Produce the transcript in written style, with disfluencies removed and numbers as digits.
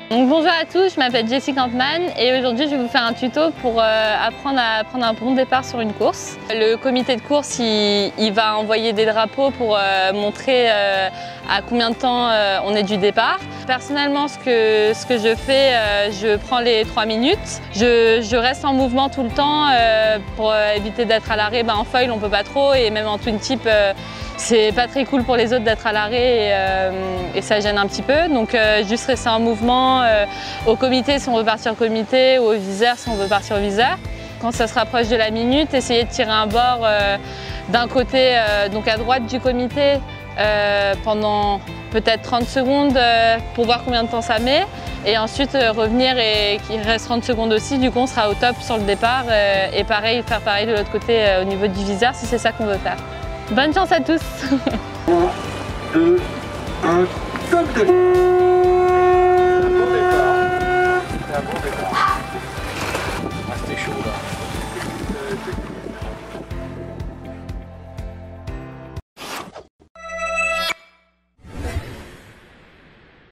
Donc, bonjour à tous, je m'appelle Jessie Kampmann et aujourd'hui je vais vous faire un tuto pour apprendre à prendre un bon départ sur une course. Le comité de course il va envoyer des drapeaux pour montrer à combien de temps on est du départ. Personnellement ce que je fais, je prends les 3 minutes. Je reste en mouvement tout le temps pour éviter d'être à l'arrêt. En foil on peut pas trop et même en twin tip c'est pas très cool pour les autres d'être à l'arrêt et ça gêne un petit peu. Donc juste rester en mouvement au comité si on veut partir au comité ou au viseur si on veut partir au viseur. Quand ça se rapproche de la minute, essayer de tirer un bord d'un côté, donc à droite du comité pendant peut-être 30 secondes pour voir combien de temps ça met. Et ensuite revenir et qu'il reste 30 secondes aussi, du coup on sera au top sur le départ et pareil, faire pareil de l'autre côté au niveau du viseur si c'est ça qu'on veut faire. Bonne chance à tous. 3, 2, 1, top.